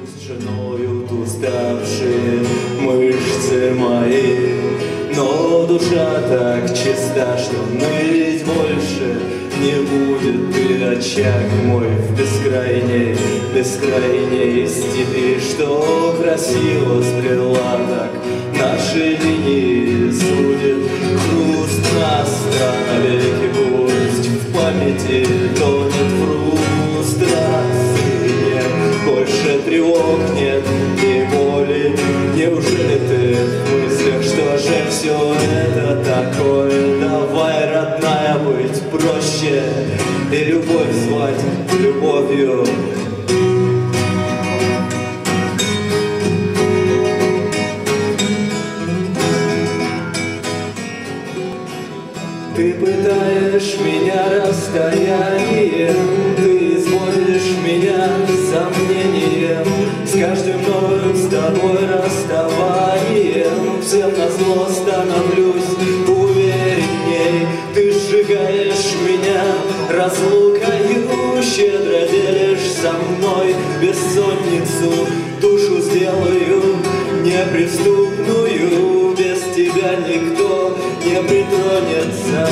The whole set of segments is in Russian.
Ноют уставшие мышцы мои, но душа так чиста, что ныть больше не будет. Ты очаг мой в бескрайней степи, что красиво стрела так наши линии судит. Хруст нас навеки пусть в памяти тонет фрустрации. Больше тревог нет и боли. Неужели ты в мыслях, что же все это такое? Давай, родная, быть проще и любовь звать любовью. Ты пытаешь меня расстоянием, ты изводишь меня сомнением, с каждым новым с тобой расставанием всем назло становлюсь уверенней. Ты сжигаешь меня разлукою, щедро делишь со мной бессонницу, душу сделаю неприступную, без тебя никто не притронется.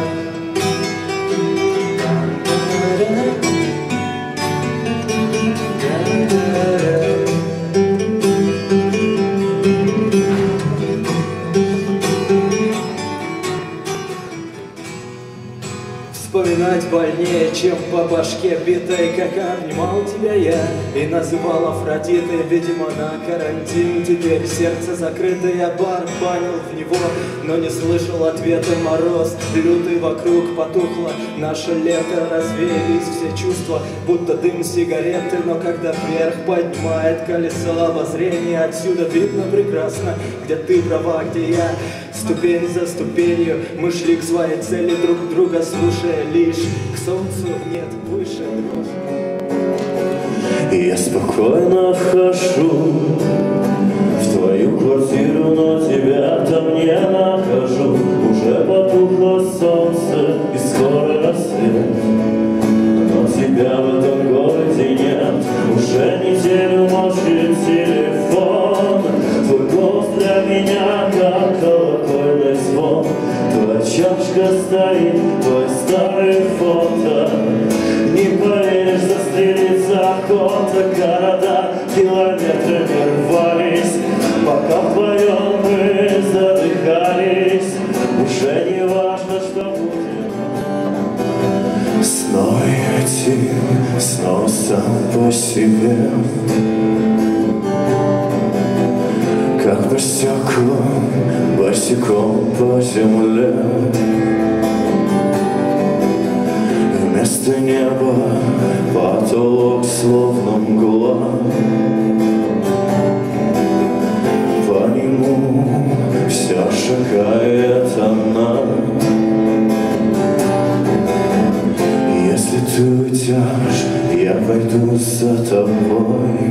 Вспоминать больнее, чем по башке битой, как обнимал тебя я и называл Афродитой. Видимо, на карантин теперь сердце закрыто, я барабанил в него, но не слышал ответа. Мороз лютый вокруг потухло, наше лето, развеялись все чувства, будто дым сигареты. Но когда вверх поднимает колесо обозрения, отсюда видно прекрасно, где ты права, где я. Ступень за ступенью мы шли к своей цели, друг друга слушая лишь. К солнцу нет выше дрожи. Я спокойно вхожу в твою квартиру, но тебя там не нахожу. Уже потухло солнце и скоро рассвет, но тебя в этом городе нет. Уже неделю молчит телефон, твой голос для меня как колокольный звон. Твоя чашка стоит, твое старое фото. Не поверишь, застрелится охота. Города километрами рвались, пока вдвоем мы задыхались. Уже не важно, что будет. Снова один, снова сам по себе, как по стеклу, босиком по земле. Вместо неба потолок словно мгла, по нему все шагает она. Если ты уйдешь, я пойду за тобой.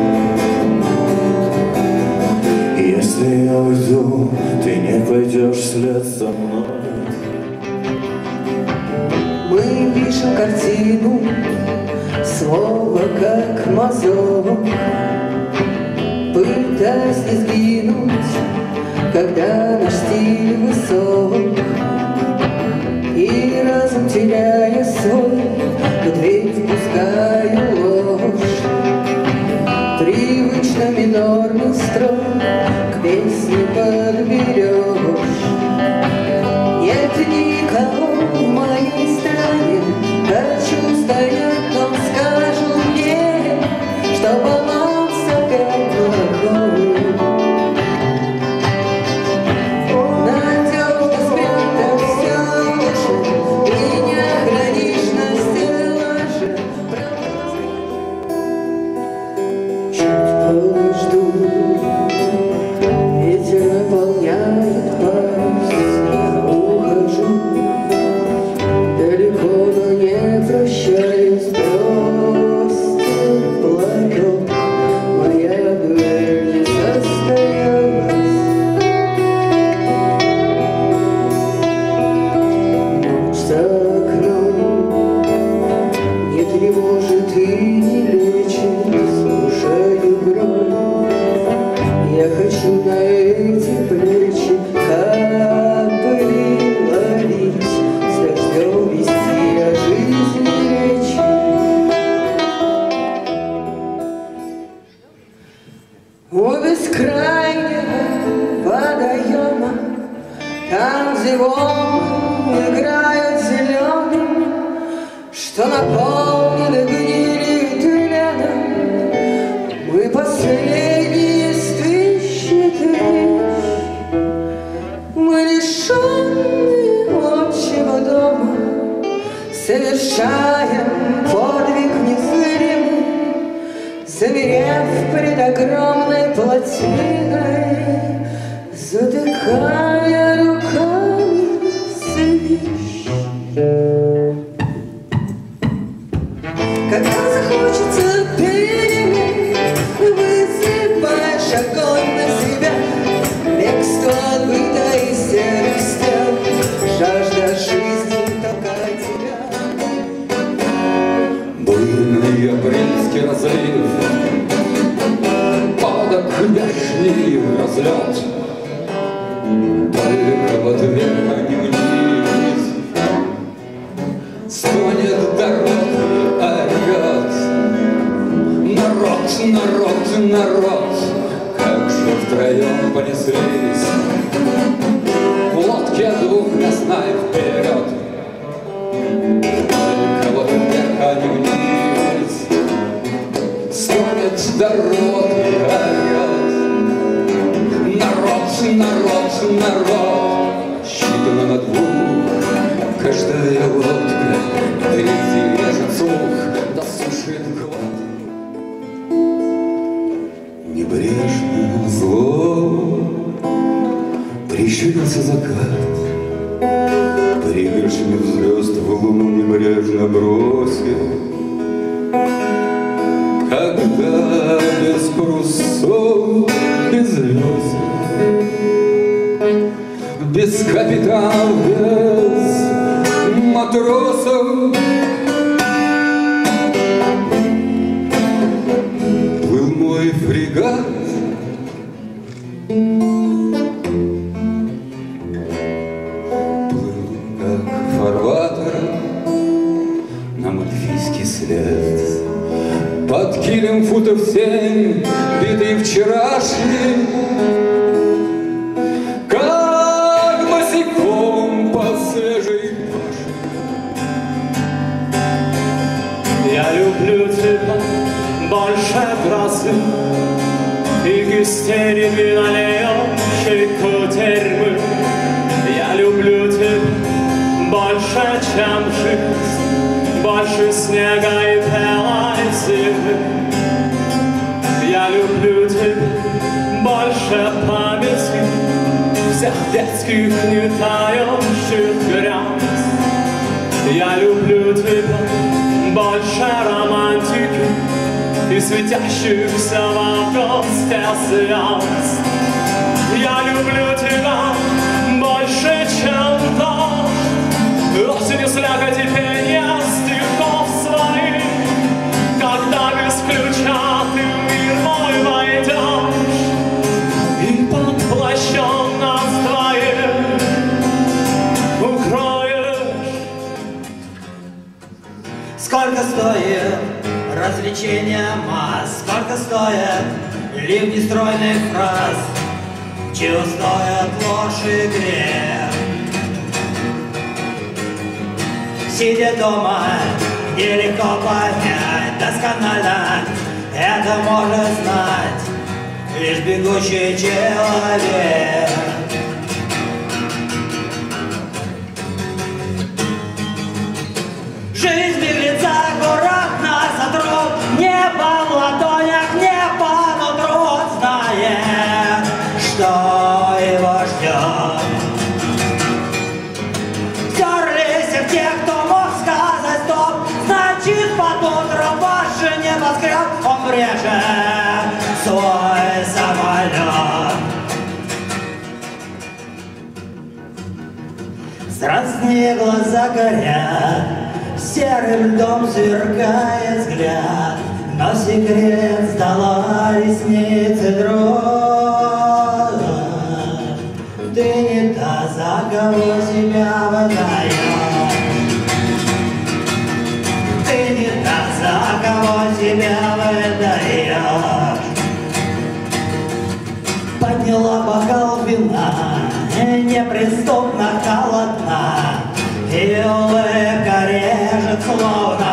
Если я уйду, ты не пойдешь вслед за мной. Мы пишем картину, слово как мазок, пытаясь не сгинуть, когда наш стиль высок. И разум теряя свой, в дверь впускаю ложь. Привычно минорный строй к песне подберешь. Нет никого в моей стране, хочу стоять, но скажу мне, что баланс опять плохой. Надежно спрятать все лучше и не что наполнены гнилью тленом. Мы последние стыщи тысяч, мы лишенные отчего дома, совершаем подвиг незримый, замерев пред огромной плотиной, затыкая руками свищ. Когда захочется перемен, высыпаешь огонь на себя, бегство от быта и серых стен, жажда жизни толкает тебя. Буйный апрельский разлив, падок вешний разлет, только в ответ не вниз стонет дорог и орет. Народ, народ, народ, как же втроем понеслись в лодке двух на знай вперед. Только вот вверх, не вниз стонет дорог и орет. Народ, народ, народ, считано на двух, каждая лодка впереди режет слух, досушит глад. Небрежно, зло прищурился закат, пригоршни звезд в луну небрежно бросил. Когда без парусов, без весел, без капитанов, без матросов плыл мой фрегат, плыл как фарватер на мальфийский след. Под килем футов 7, битый вчерашний, как босиком по свежей пашне. Я люблю тебя больше грозы и гистерии налеющей кутерьмы. Я люблю тебя больше, чем жизнь, больше снега и белой зимы. Я люблю тебя больше памяти всех детских нетающих грез. Я люблю тебя больше романтики и светящихся в августе звезд. Я люблю тебя больше, чем дождь, осенью слякоть и пение стихов своих. Когда без ключа ты в мир мой войдешь и под плащом нас двоих укроешь. Сколько стоит развлечение масс, сколько стоят ливни стройных фраз, чего стоят ложь и грех. Сидя дома, нелегко понять досконально, это может знать лишь бегущий человек. Жизнь беглеца аккуратно сотрут, небо в ладонях, небо нутру знает, что его ждет. Втерлись в тех, кто мог сказать стоп, значит под утром ваш небоскреб он брежет свой самолет. Страстные глаза горят, серым льдом сверкает взгляд, но секрет сдала ресницы дрожь. Ты не та, за кого себя выдаешь. Ты не та, за кого себя выдаешь. Подняла бокал вина, неприступно холодна, и улыбка режет, словно